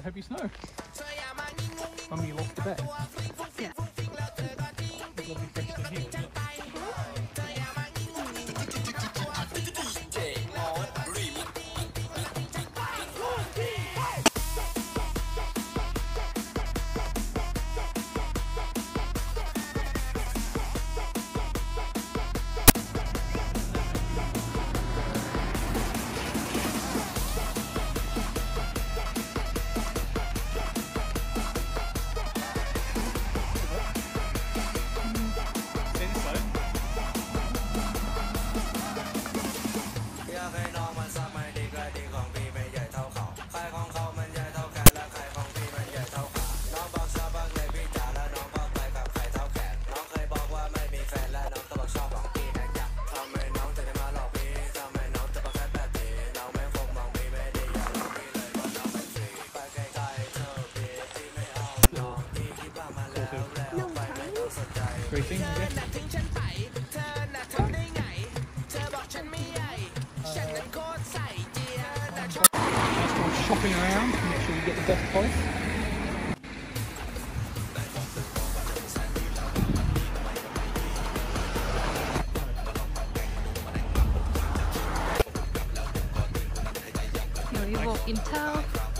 heavy snow. Mummy lost the bet. Yeah. Lovely festive here, isn't it? Racing, I guess. Shopping around to make sure we get the best price. Here we walk in town.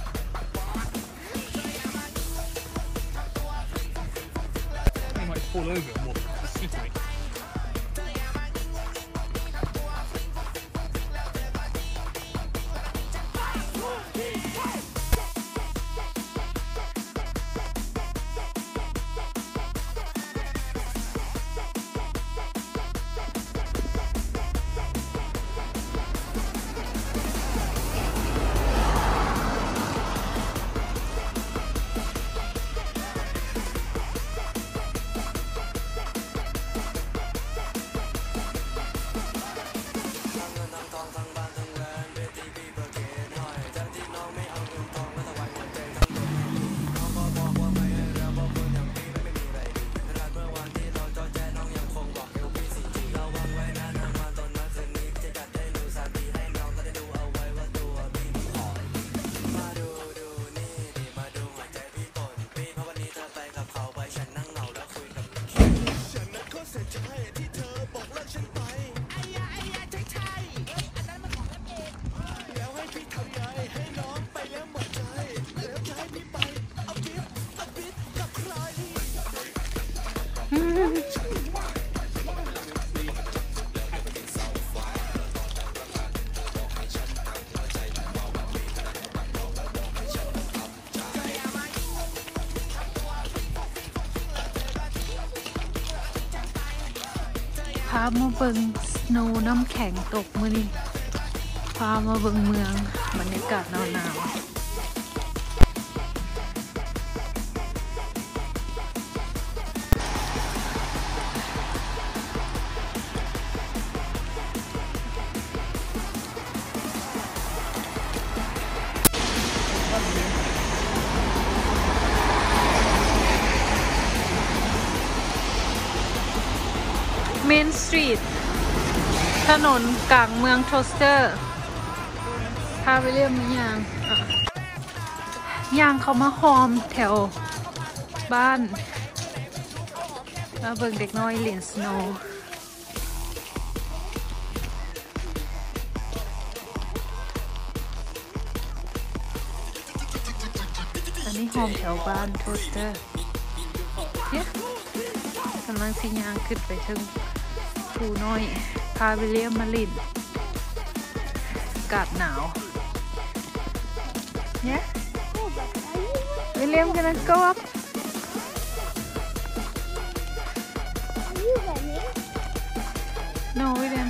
They might fall over and walk. It's slippery. พามาเบิ่งสโนว์น้ำแข็งตกมื้อนี้พามาเบิ่งเมืองบรรยากาศหนาวเมนสตรีทถนนกลางเมืองโทสเตอร์พาไปเรียกมียางเขามาหอมแถวบ้านมาเบิ่งเด็กน้อยเล่นสโนว์อันนี้หอมแถวบ้านโทสเตอร์เนี่ยกำลังสิยางขึ้นไปถึงภูน้อยพาไปเรียมมาลินอากาศหนาวเนี่ยวิลเลียม gonna go up no William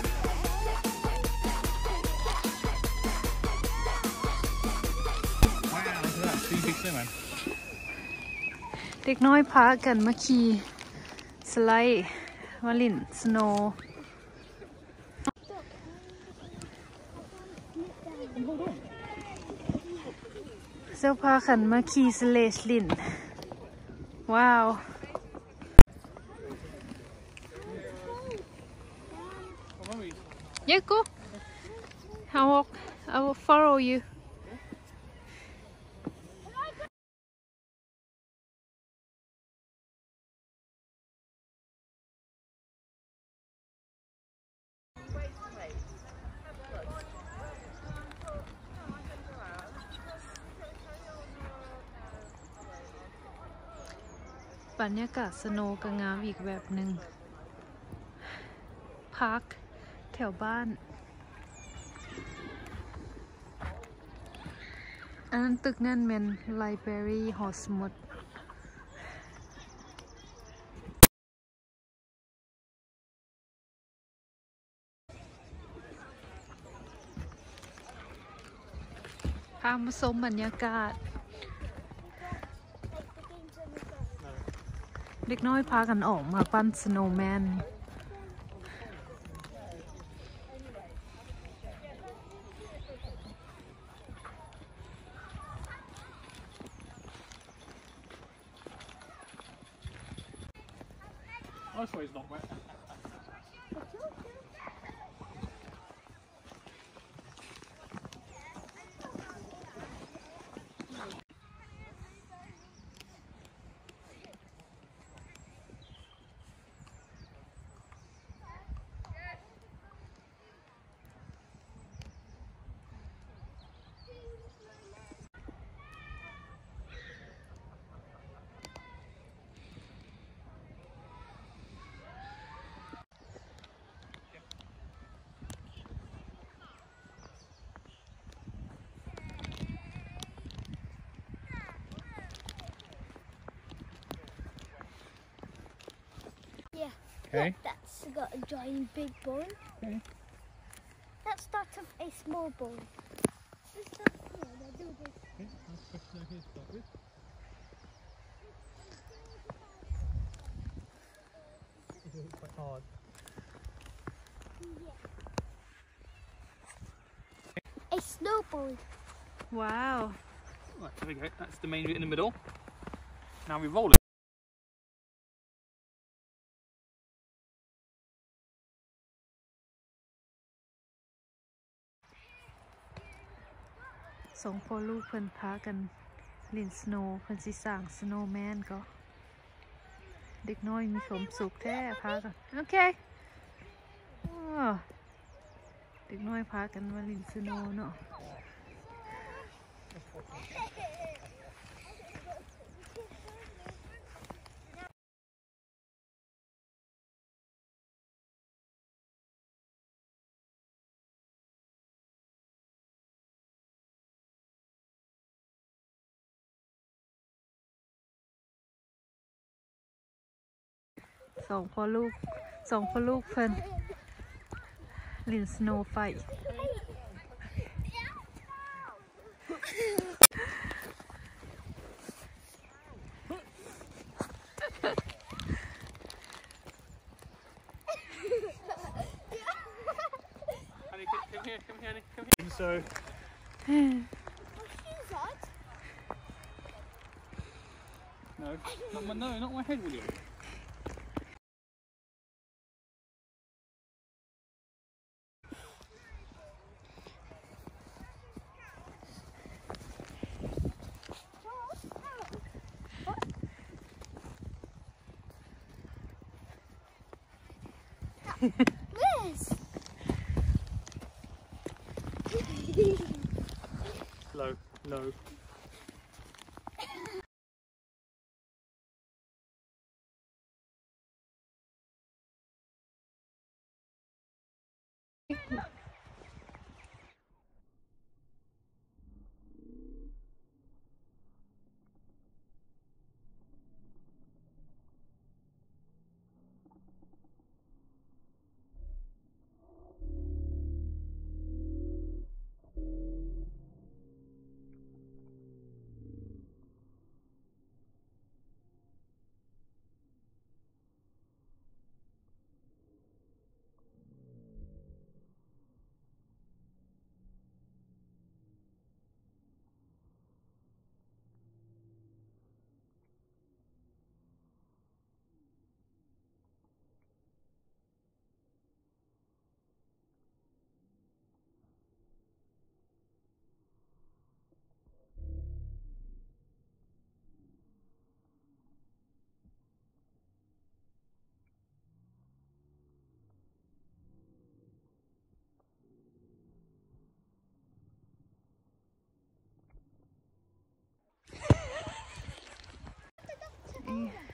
Wow, look at that. See big snowman. เด็กน้อยพากันมาขี่สไลด์มาลินสโนว์เจ้าพากันมาขี่สเลชลินว้าวYeah, go. I will follow you. บรรยากาศสโนว์ก็งามอีกแบบหนึ่งพาร์คแถวบ้านอันนั้นตึกนั่นเป็นไลบรารีหอสมุดพามาชมบรรยากาศเด็กน้อยพากันออกมาปั้นสโนว์แมน I swear it's not wet. Yeah. Okay. Look, that's got a giant big ball. Okay. That's start of a small ball. Let's start here. They'll do this. Okay, nice question here to start with. It's quite hard. A snowball. Wow Right, there we go. That's the main bit in the middle. Now we roll it. สองพ่อลูกเพิ่นพากันเล่นสโนว์เพิ่นสิสร้างสโนว์แมนก็เด็กน้อยมีความสุขแท้พากันโอเคเด็กน้อยพากันมาเล่นสโนว์เนาะสองพ่อลูกเพิ่นเล่นสโนว์ไฟ Honey, come here, honey, come here. So, no, not my head, William. Yes. Low, low.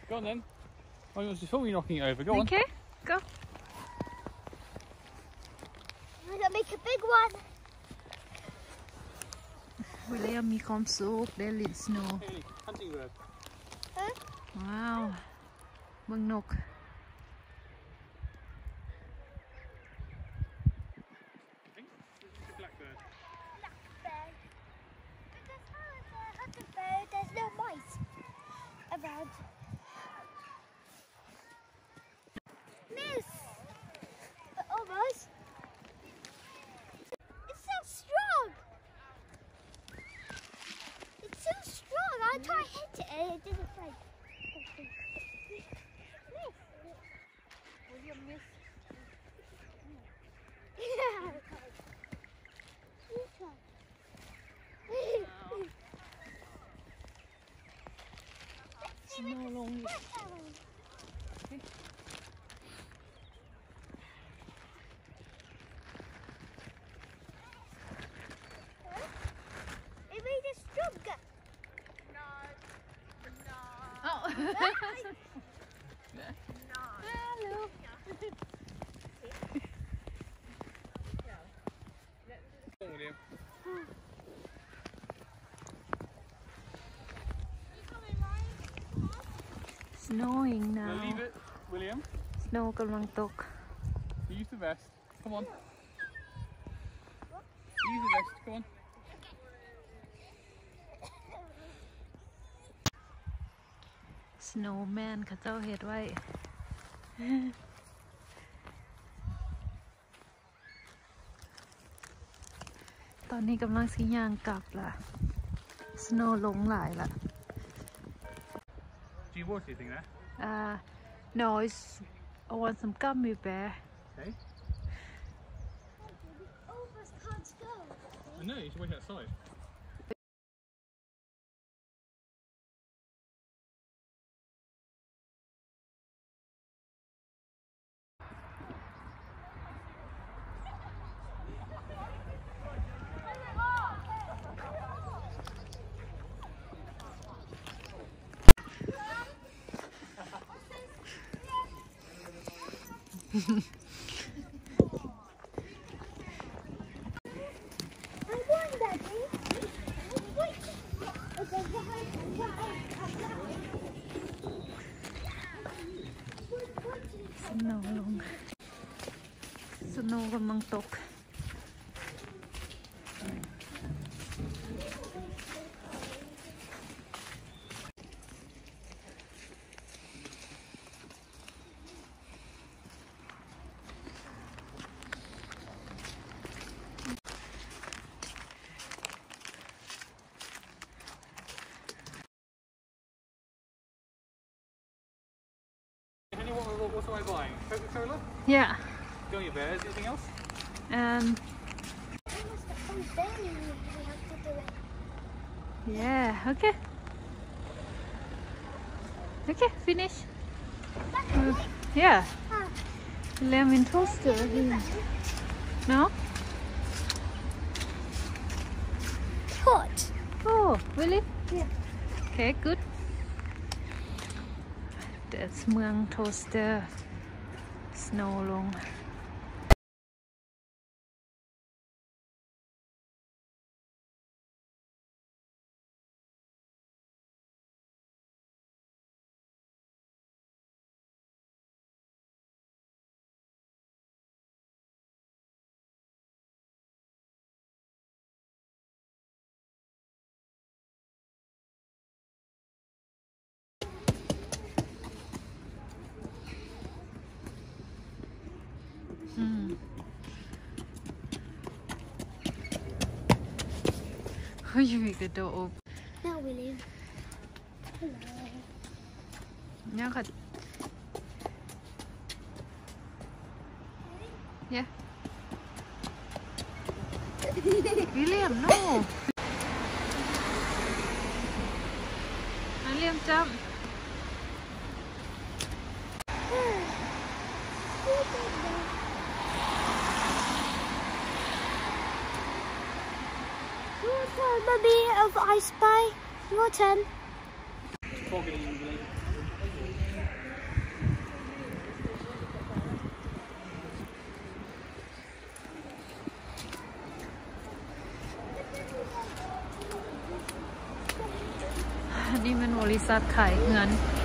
Go on then. Oh, you want to film you knocking it over? Go on. Okay, go. I'm gonna make a big one. วิลเลียมมีความสุขได้ลินสโนว์ Hey, hunting bird. Huh? ว้าวเบิ่งนก I think this is a blackbird. Blackbird. Because how is a hunting bird? There's no mice around. Miss! But almost. It's so strong! It's so strong! I tried to hit it and it didn't break. Miss! William miss Yeah! You try. snow ลง It made us stronger. เอ้า Come on, William. snowing Now now leave it, William. snow กำลังตก Use the vest. Come on. Use the vest. Come on. snowman เขาเจ้าเฮ็ดไว้ ตอนนี้กำลังสิย่างกลับล่ะ snow ลงหลายละ Do you water anything there? no it's I want some gummy bear Okay. All of us can't go. I know, you should wait outside. I won, Daddy. Wait. Okay, snow ลง snow กำลังตก Henry, what am I buying? Coca-Cola? yeah Gummy bears. Anything else? and almost the whole day we have to do it. yeah okay finish yeah lemon toaster here no Hot. oh really Yeah. okay good that's เมือง Towcester snow ลงyou make the door open Now, William. Hello. เนี่ยค่ะ yeah William no William jump Your turn, Mummy, of I Spy. Your turn. Fogging, William. อันนี้มันบริษัทขายเงิน